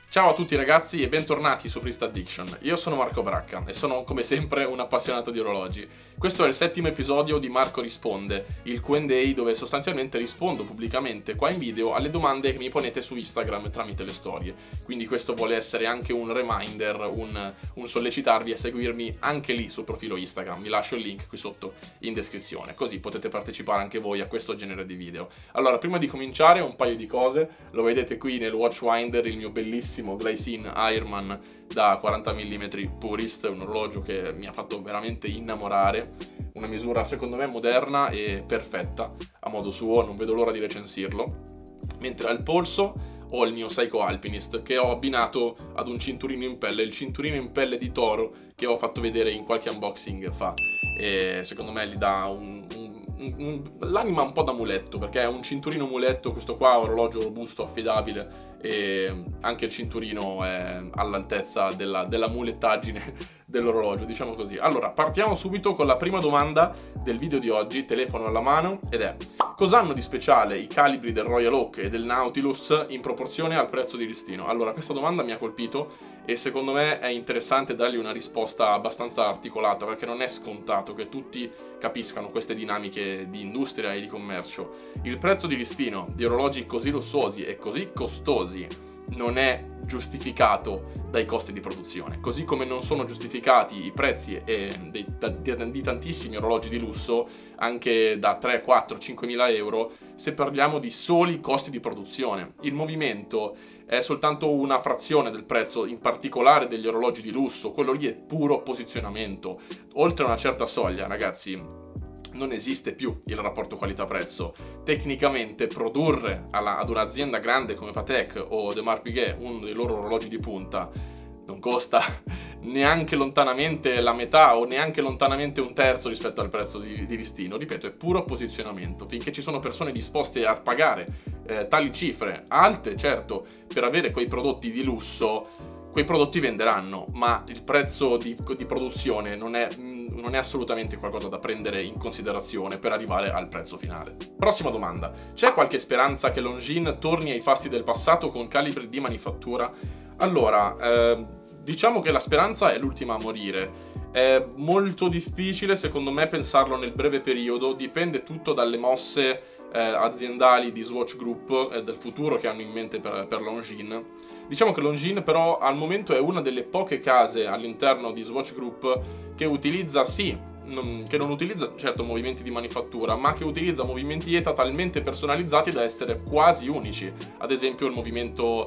Ciao a tutti ragazzi e bentornati su Priest Addiction. Io sono Marco Bracca e sono come sempre un appassionato di orologi. Questo è il 7° episodio di Marco Risponde, il Q&A dove sostanzialmente rispondo pubblicamente qua in video alle domande che mi ponete su Instagram tramite le storie. Quindi questo vuole essere anche un reminder, un sollecitarvi a seguirmi anche lì sul profilo Instagram. Vi lascio il link qui sotto in descrizione, così potete partecipare anche voi a questo genere di video. Allora, prima di cominciare un paio di cose, lo vedete qui nel Watchwinder, il mio bellissimo Glycine Airman da 40 mm Purist, un orologio che mi ha fatto veramente innamorare, una misura secondo me moderna e perfetta a modo suo, non vedo l'ora di recensirlo. Mentre al polso ho il mio Seiko Alpinist che ho abbinato ad un cinturino in pelle, il cinturino in pelle di toro che ho fatto vedere in qualche unboxing fa, e secondo me gli dà l'anima un po' da muletto, perché è un cinturino muletto questo qua, orologio robusto, affidabile, e anche il cinturino è all'altezza della mulettaggine dell'orologio, diciamo così. Allora, partiamo subito con la prima domanda del video di oggi, telefono alla mano, ed è: cosa hanno di speciale i calibri del Royal Oak e del Nautilus in proporzione al prezzo di listino? Allora, questa domanda mi ha colpito e secondo me è interessante dargli una risposta abbastanza articolata, perché non è scontato che tutti capiscano queste dinamiche di industria e di commercio. Il prezzo di listino di orologi così lussuosi e così costosi non è giustificato dai costi di produzione, così come non sono giustificati i prezzi di tantissimi orologi di lusso anche da 3, 4, 5.000 euro se parliamo di soli costi di produzione. Il movimento è soltanto una frazione del prezzo, in particolare degli orologi di lusso, quello lì è puro posizionamento. Oltre una certa soglia, ragazzi, non esiste più il rapporto qualità-prezzo. Tecnicamente produrre ad un'azienda grande come Patek o Audemars Piguet uno dei loro orologi di punta non costa neanche lontanamente la metà o neanche lontanamente un terzo rispetto al prezzo di listino. Ripeto, è puro posizionamento. Finché ci sono persone disposte a pagare tali cifre alte, certo, per avere quei prodotti di lusso, quei prodotti venderanno, ma il prezzo di produzione non è assolutamente qualcosa da prendere in considerazione per arrivare al prezzo finale. Prossima domanda: c'è qualche speranza che Longines torni ai fasti del passato con calibri di manifattura? Allora, diciamo che la speranza è l'ultima a morire. È molto difficile secondo me pensarlo nel breve periodo, dipende tutto dalle mosse aziendali di Swatch Group e del futuro che hanno in mente per Longines. Diciamo che Longines però al momento è una delle poche case all'interno di Swatch Group che utilizza, che non utilizza certo movimenti di manifattura, ma che utilizza movimenti ETA talmente personalizzati da essere quasi unici. Ad esempio il movimento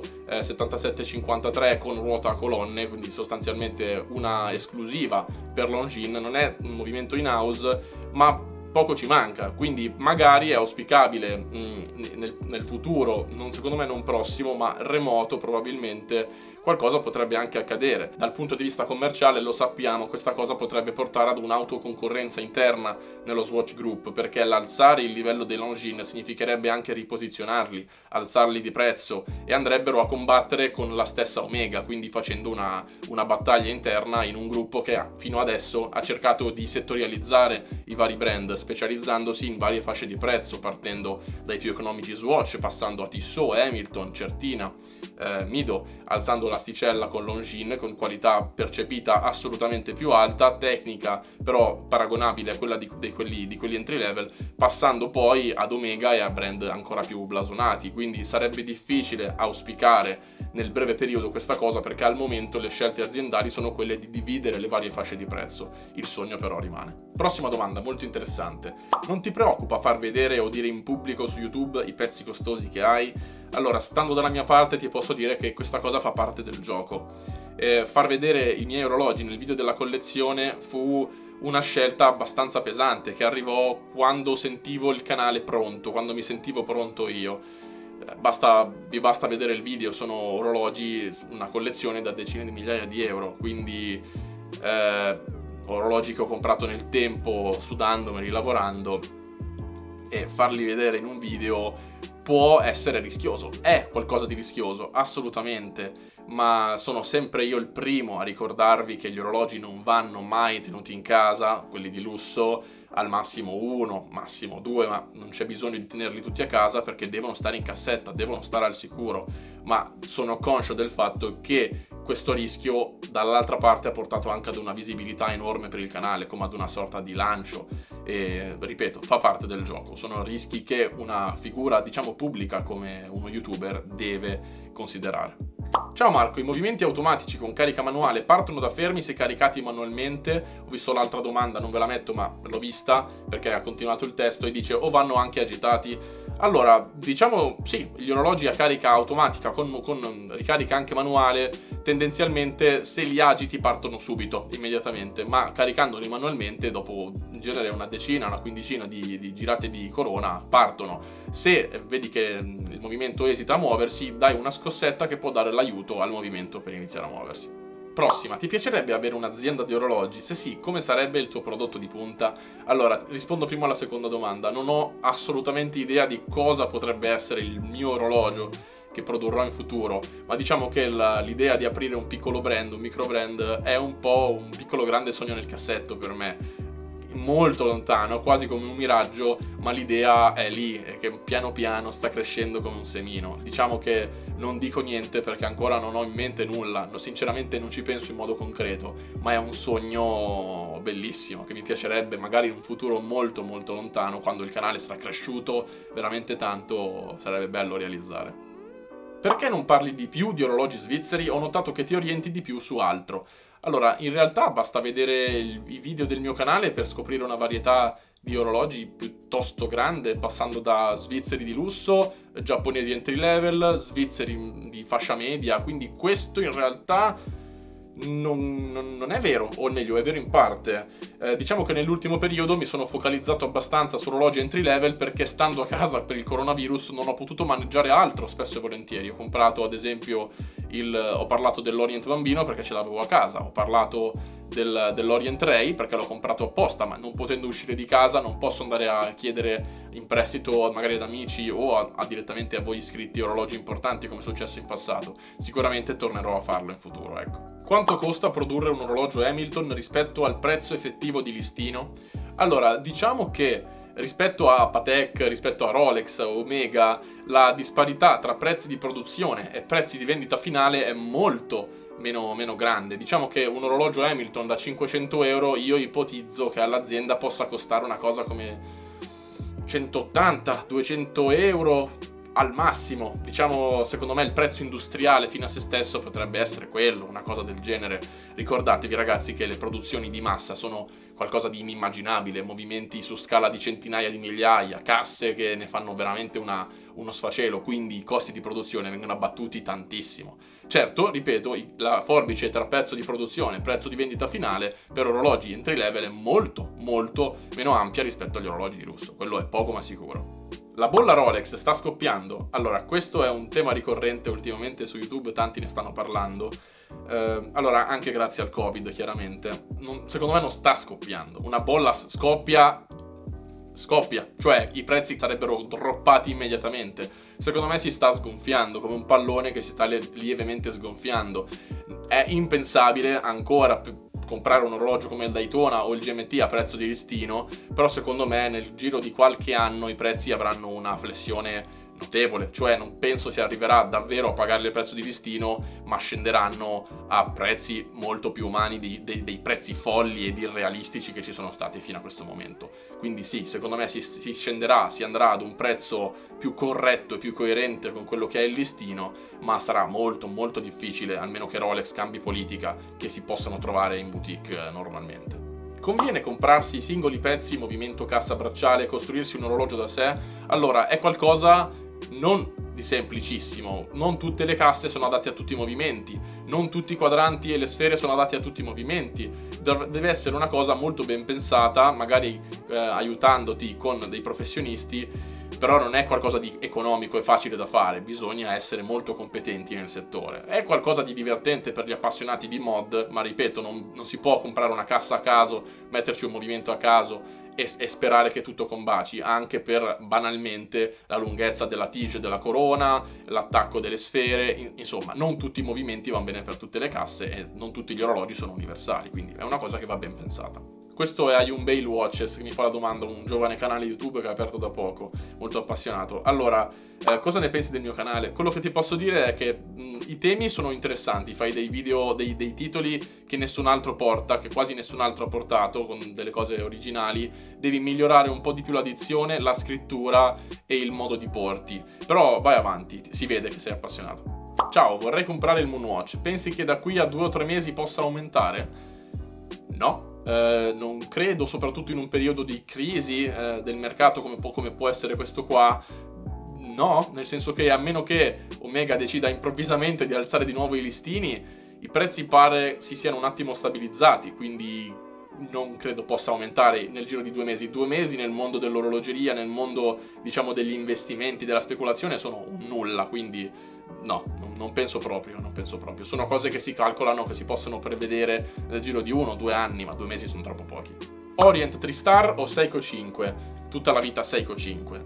7753 con ruota a colonne, quindi sostanzialmente una esclusiva per Longines, non è un movimento in house, ma poco ci manca, quindi magari è auspicabile nel futuro, secondo me non prossimo, ma remoto probabilmente, qualcosa potrebbe anche accadere. Dal punto di vista commerciale lo sappiamo, questa cosa potrebbe portare ad un'autoconcorrenza interna nello Swatch Group, perché l'alzare il livello dei Longines significherebbe anche riposizionarli, alzarli di prezzo, e andrebbero a combattere con la stessa Omega, quindi facendo una battaglia interna in un gruppo che fino adesso ha cercato di settorializzare i vari brand, specializzandosi in varie fasce di prezzo, partendo dai più economici Swatch, passando a Tissot, Hamilton, Certina, Mido, alzando l'asticella con Longines, con qualità percepita assolutamente più alta, tecnica però paragonabile a quella di quelli entry level, passando poi ad Omega e a brand ancora più blasonati. Quindi sarebbe difficile auspicare nel breve periodo questa cosa, perché al momento le scelte aziendali sono quelle di dividere le varie fasce di prezzo. Il sogno però rimane. Prossima domanda molto interessante: non ti preoccupa far vedere o dire in pubblico su YouTube i pezzi costosi che hai? Allora, stando dalla mia parte ti posso dire che questa cosa fa parte del gioco. Far vedere i miei orologi nel video della collezione fu una scelta abbastanza pesante, che arrivò quando sentivo il canale pronto, quando mi sentivo pronto io. Vi basta vedere il video, sono orologi, una collezione da decine di migliaia di euro, quindi orologi che ho comprato nel tempo, sudandomeli, lavorando, e farli vedere in un video può essere rischioso, è qualcosa di rischioso, assolutamente, ma sono sempre io il primo a ricordarvi che gli orologi non vanno mai tenuti in casa, quelli di lusso, al massimo 1, massimo 2, ma non c'è bisogno di tenerli tutti a casa perché devono stare in cassetta, devono stare al sicuro, ma sono conscio del fatto che questo rischio dall'altra parte ha portato anche ad una visibilità enorme per il canale, come ad una sorta di lancio, e ripeto, fa parte del gioco, sono rischi che una figura diciamo pubblica come uno youtuber deve considerare. Ciao Marco, i movimenti automatici con carica manuale partono da fermi se caricati manualmente? Ho visto l'altra domanda, non ve la metto ma l'ho vista perché ha continuato il testo e dice o vanno anche agitati? Allora, diciamo sì, gli orologi a carica automatica con ricarica anche manuale tendenzialmente se li agiti partono subito, immediatamente, ma caricandoli manualmente dopo in genere una decina, una quindicina di girate di corona partono. Se vedi che il movimento esita a muoversi, dai una scossetta che può dare l'aiuto al movimento per iniziare a muoversi. Prossima, ti piacerebbe avere un'azienda di orologi? Se sì, come sarebbe il tuo prodotto di punta? Allora, rispondo prima alla seconda domanda. Non ho assolutamente idea di cosa potrebbe essere il mio orologio che produrrò in futuro, ma diciamo che l'idea di aprire un piccolo brand, un micro brand, è un po' un piccolo grande sogno nel cassetto per me. Molto lontano, quasi come un miraggio, ma l'idea è lì e che piano piano sta crescendo come un semino. Diciamo che non dico niente perché ancora non ho in mente nulla, sinceramente non ci penso in modo concreto, ma è un sogno bellissimo che mi piacerebbe magari in un futuro molto molto lontano, quando il canale sarà cresciuto veramente tanto, sarebbe bello realizzare. Perché non parli di più di orologi svizzeri? Ho notato che ti orienti di più su altro. Allora, in realtà basta vedere i video del mio canale per scoprire una varietà di orologi piuttosto grande, passando da svizzeri di lusso, giapponesi entry level, svizzeri di fascia media, quindi questo in realtà non è vero, o meglio è vero in parte. Diciamo che nell'ultimo periodo mi sono focalizzato abbastanza su orologi entry level perché stando a casa per il coronavirus non ho potuto maneggiare altro spesso e volentieri. Ho comprato ad esempio ho parlato dell'Orient Bambino perché ce l'avevo a casa, ho parlato dell'Orient Ray perché l'ho comprato apposta, ma non potendo uscire di casa non posso andare a chiedere in prestito magari ad amici o direttamente a voi iscritti orologi importanti come è successo in passato. Sicuramente tornerò a farlo in futuro, ecco. Quanto costa produrre un orologio Hamilton rispetto al prezzo effettivo di listino? Allora, diciamo che rispetto a Patek, rispetto a Rolex, Omega, la disparità tra prezzi di produzione e prezzi di vendita finale è molto meno grande. Diciamo che un orologio Hamilton da 500 euro io ipotizzo che all'azienda possa costare una cosa come 180-200 euro al massimo. Diciamo, secondo me il prezzo industriale fino a se stesso potrebbe essere quello, una cosa del genere. Ricordatevi ragazzi che le produzioni di massa sono qualcosa di inimmaginabile, movimenti su scala di centinaia di migliaia, casse che ne fanno veramente uno sfacelo, quindi i costi di produzione vengono abbattuti tantissimo. Certo, ripeto, la forbice tra prezzo di produzione e prezzo di vendita finale per orologi entry level è molto meno ampia rispetto agli orologi di lusso, quello è poco ma sicuro. La bolla Rolex sta scoppiando? Allora, questo è un tema ricorrente ultimamente su YouTube, tanti ne stanno parlando. Allora, anche grazie al Covid, chiaramente. Secondo me non sta scoppiando. Una bolla scoppia, cioè i prezzi sarebbero droppati immediatamente. Secondo me si sta sgonfiando, come un pallone che si sta lievemente sgonfiando. È impensabile ancora comprare un orologio come il Daytona o il GMT a prezzo di listino, però secondo me nel giro di qualche anno i prezzi avranno una flessione notevole, cioè non penso si arriverà davvero a pagarli a prezzo di listino, ma scenderanno a prezzi molto più umani dei prezzi folli ed irrealistici che ci sono stati fino a questo momento. Quindi sì, secondo me si scenderà, si andrà ad un prezzo più corretto e più coerente con quello che è il listino, ma sarà molto difficile, almeno che Rolex cambi politica, che si possano trovare in boutique normalmente. Conviene comprarsi i singoli pezzi, movimento cassa bracciale e costruirsi un orologio da sé? Allora, è qualcosa non di semplicissimo, non tutte le casse sono adatte a tutti i movimenti, non tutti i quadranti e le sfere sono adatti a tutti i movimenti, deve essere una cosa molto ben pensata, magari aiutandoti con dei professionisti, però non è qualcosa di economico e facile da fare, bisogna essere molto competenti nel settore. È qualcosa di divertente per gli appassionati di mod, ma ripeto, non si può comprare una cassa a caso, metterci un movimento a caso e sperare che tutto combaci, anche per banalmente la lunghezza della tige della corona, l'attacco delle sfere, insomma non tutti i movimenti vanno bene per tutte le casse e non tutti gli orologi sono universali, quindi è una cosa che va ben pensata. Questo è Ayun Bale Watches, che mi fa la domanda, un giovane canale YouTube che ha aperto da poco, molto appassionato. Allora, cosa ne pensi del mio canale? Quello che ti posso dire è che i temi sono interessanti, fai dei video, dei titoli che nessun altro porta, che quasi nessun altro ha portato, con delle cose originali. Devi migliorare un po' di più la dizione, la scrittura e il modo di porti. Però vai avanti, si vede che sei appassionato. Ciao, vorrei comprare il Moonwatch. Pensi che da qui a 2 o 3 mesi possa aumentare? No. Non credo, soprattutto in un periodo di crisi del mercato come può essere questo qua. No, nel senso che a meno che Omega decida improvvisamente di alzare di nuovo i listini, i prezzi pare si siano un attimo stabilizzati, quindi non credo possa aumentare nel giro di 2 mesi. 2 mesi nel mondo dell'orologeria, nel mondo, diciamo, degli investimenti, della speculazione sono un nulla, quindi no, non penso proprio, non penso proprio. Sono cose che si calcolano, che si possono prevedere nel giro di 1 o 2 anni, ma 2 mesi sono troppo pochi. Orient 3-star o Seiko 5? Tutta la vita Seiko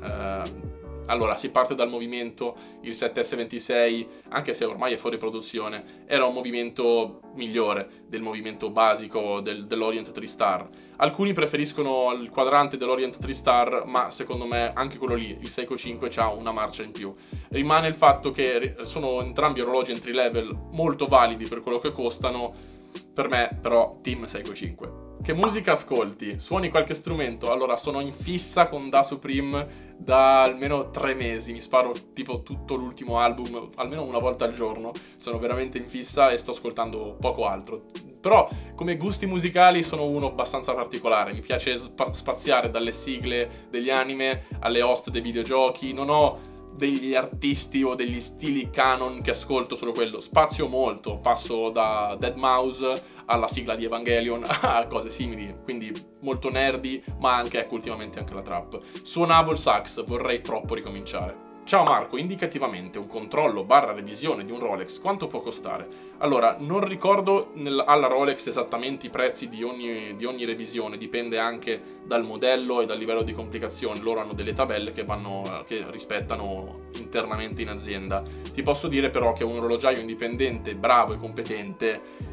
5. Allora, si parte dal movimento, il 7S26, anche se ormai è fuori produzione, era un movimento migliore del movimento basico dell'Orient 3-star. Alcuni preferiscono il quadrante dell'Orient 3-star, ma secondo me anche quello lì, il Seiko 5, ha una marcia in più. Rimane il fatto che sono entrambi orologi entry level molto validi per quello che costano. Per me, però, team Seiko 5. Che musica ascolti? Suoni qualche strumento? Allora, sono in fissa con Da Supreme da almeno 3 mesi. Mi sparo tipo tutto l'ultimo album, almeno una volta al giorno. Sono veramente in fissa e sto ascoltando poco altro. Però, come gusti musicali, sono uno abbastanza particolare. Mi piace spaziare dalle sigle degli anime alle host dei videogiochi. Non ho degli artisti o degli stili canon che ascolto solo quello, spazio molto, passo da Deadmau5 alla sigla di Evangelion a cose simili, quindi molto nerdy, ma anche, ecco, ultimamente anche la trap. Suonavo il sax, vorrei troppo ricominciare. Ciao Marco, indicativamente un controllo / revisione di un Rolex quanto può costare? Allora, non ricordo alla Rolex esattamente i prezzi di ogni revisione, dipende anche dal modello e dal livello di complicazione. Loro hanno delle tabelle che rispettano internamente in azienda. Ti posso dire però che un orologiaio indipendente, bravo e competente,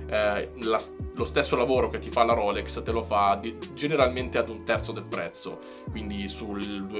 lo stesso lavoro che ti fa la Rolex te lo fa generalmente ad 1/3 del prezzo, quindi sui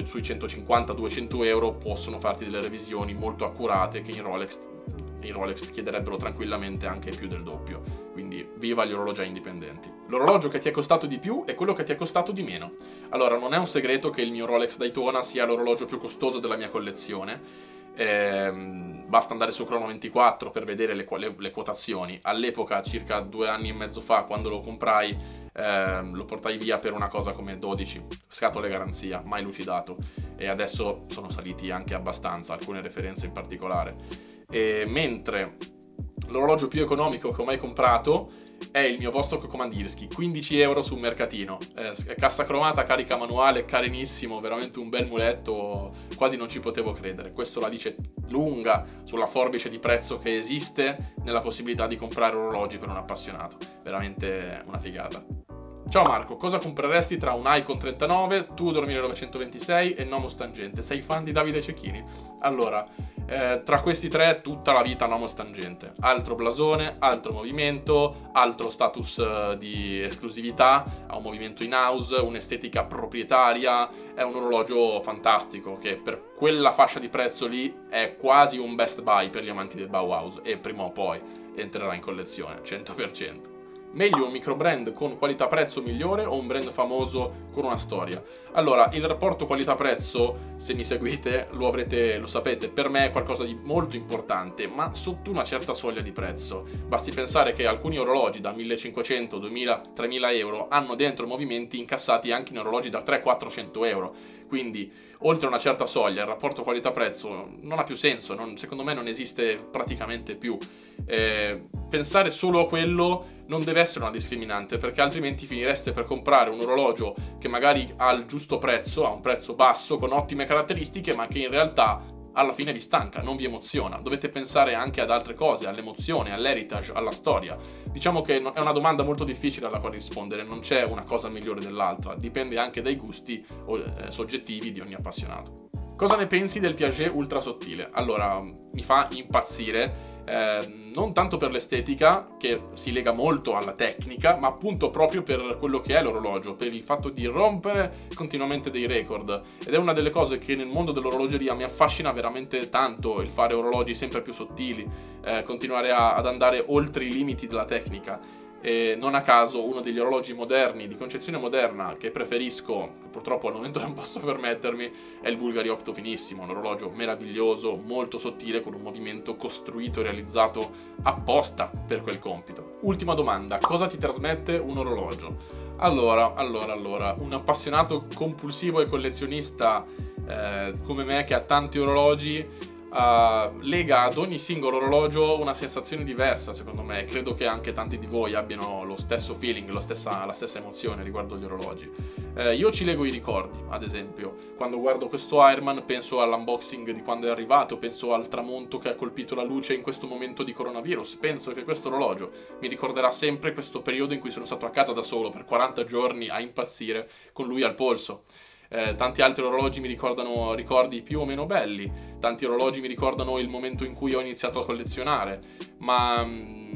150-200 euro possono farti delle revisioni molto accurate che in Rolex chiederebbero tranquillamente anche più del doppio. Quindi viva gli orologiai indipendenti. L'orologio che ti è costato di più è quello che ti è costato di meno. Allora, non è un segreto che il mio Rolex Daytona sia l'orologio più costoso della mia collezione. Basta andare su Chrono24 per vedere le quotazioni. All'epoca, circa 2 anni e mezzo fa, quando lo comprai, lo portai via per una cosa come 12 scatole garanzia, mai lucidato, e adesso sono saliti anche abbastanza, alcune referenze in particolare. Mentre l'orologio più economico che ho mai comprato è il mio Vostok Komandirski, 15 euro sul mercatino, cassa cromata, carica manuale, carinissimo, veramente un bel muletto, quasi non ci potevo credere. Questo la dice lunga sulla forbice di prezzo che esiste nella possibilità di comprare orologi per un appassionato, veramente una figata. Ciao Marco, cosa compreresti tra un Icon 39, Tudor 1926 e Nomos Tangente? Sei fan di Davide Cecchini? Allora, tra questi 3 tutta la vita Nomos Tangente. Altro blasone, altro movimento, altro status di esclusività, ha un movimento in house, un'estetica proprietaria, è un orologio fantastico che per quella fascia di prezzo lì è quasi un best buy per gli amanti del Bauhaus e prima o poi entrerà in collezione, 100%. Meglio un micro brand con qualità-prezzo migliore o un brand famoso con una storia? Allora, il rapporto qualità-prezzo, se mi seguite, lo sapete, per me è qualcosa di molto importante, ma sotto una certa soglia di prezzo. Basti pensare che alcuni orologi da 1500, 2000, 3000 euro hanno dentro movimenti incassati anche in orologi da 300-400 euro. Quindi, oltre una certa soglia, il rapporto qualità-prezzo non ha più senso, secondo me non esiste praticamente più. pensare solo a quello non deve essere una discriminante, perché altrimenti finireste per comprare un orologio che magari ha il giusto prezzo, ha un prezzo basso, con ottime caratteristiche, ma che in realtà alla fine vi stanca, non vi emoziona. Dovete pensare anche ad altre cose, all'emozione, all'heritage, alla storia. Diciamo che è una domanda molto difficile alla quale rispondere, non c'è una cosa migliore dell'altra, dipende anche dai gusti soggettivi di ogni appassionato. Cosa ne pensi del Piaget ultra sottile? Allora, mi fa impazzire, non tanto per l'estetica, che si lega molto alla tecnica, ma appunto proprio per quello che è l'orologio, per il fatto di rompere continuamente dei record. Ed è una delle cose che nel mondo dell'orologeria mi affascina veramente tanto, il fare orologi sempre più sottili, continuare ad andare oltre i limiti della tecnica. E non a caso uno degli orologi moderni, di concezione moderna, che preferisco, che purtroppo al momento non posso permettermi, è il Bulgari Octo Finissimo, un orologio meraviglioso, molto sottile, con un movimento costruito e realizzato apposta per quel compito. Ultima domanda, cosa ti trasmette un orologio? Allora, un appassionato compulsivo e collezionista come me, che ha tanti orologi, lega ad ogni singolo orologio una sensazione diversa, secondo me. Credo che anche tanti di voi abbiano lo stesso feeling, la stessa emozione riguardo agli orologi. Io ci lego i ricordi, ad esempio. Quando guardo questo Ironman penso all'unboxing di quando è arrivato, penso al tramonto che ha colpito la luce in questo momento di coronavirus. Penso che questo orologio mi ricorderà sempre questo periodo in cui sono stato a casa da solo per 40 giorni a impazzire con lui al polso. Tanti altri orologi mi ricordano ricordi più o meno belli, tanti orologi mi ricordano il momento in cui ho iniziato a collezionare, ma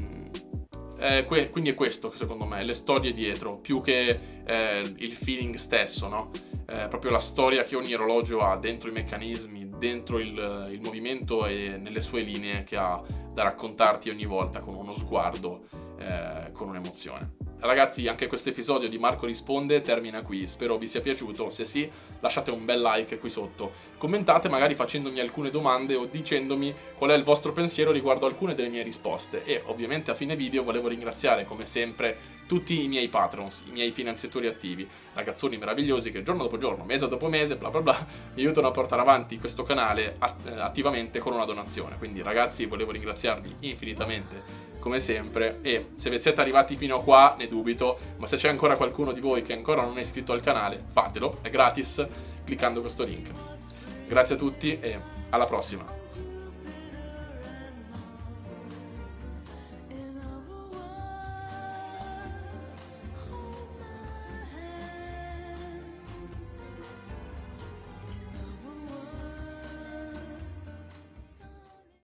quindi è questo che secondo me, le storie dietro, più che il feeling stesso, no? Proprio la storia che ogni orologio ha dentro i meccanismi, dentro il movimento e nelle sue linee che ha da raccontarti ogni volta con uno sguardo, con un'emozione. Ragazzi, anche questo episodio di Marco Risponde termina qui, spero vi sia piaciuto. Se sì, lasciate un bel like qui sotto, commentate magari facendomi alcune domande o dicendomi qual è il vostro pensiero riguardo alcune delle mie risposte. E ovviamente a fine video volevo ringraziare come sempre tutti i miei patrons, i miei finanziatori attivi, ragazzoni meravigliosi che giorno dopo giorno, mese dopo mese, bla bla bla, mi aiutano a portare avanti questo canale attivamente con una donazione. Quindi ragazzi, volevo ringraziarvi infinitamente come sempre, e se siete arrivati fino a qua ne dubito, ma se c'è ancora qualcuno di voi che ancora non è iscritto al canale, fatelo, è gratis cliccando questo link. Grazie a tutti e alla prossima!